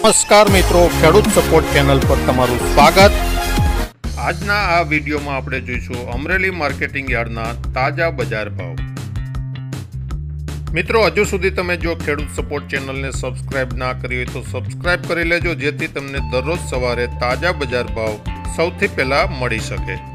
નમસ્કાર મિત્રો, ખેડૂત સપોર્ટ ચેનલ પર તમારું સ્વાગત। આજના આ વિડીયોમાં આપણે જોઈશું અમરેલી માર્કેટિંગ યાર્ડના તાજા બજાર ભાવ। મિત્રો, હજુ સુધી તમે જો ખેડૂત સપોર્ટ ચેનલને સબસ્ક્રાઇબ ના કરી હોય તો સબસ્ક્રાઇબ કરી લેજો, જેથી તમને દરરોજ સવારે તાજા બજાર ભાવ સૌથી પહેલા મળી શકે।